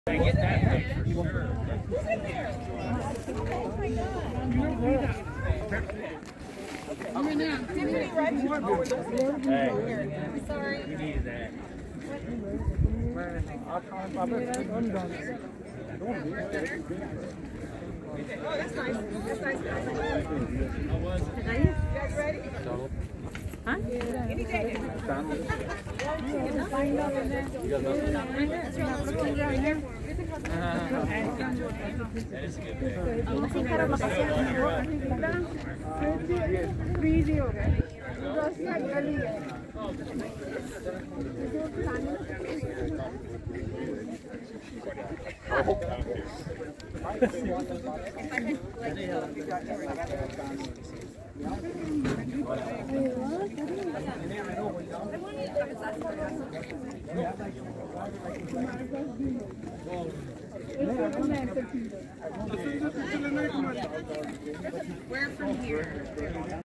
I get that picture for sure. Hey, sorry. We needed that. Oh, that's nice. That's nice. How was it? You guys ready? Huh? Any day. That is a good Where from here?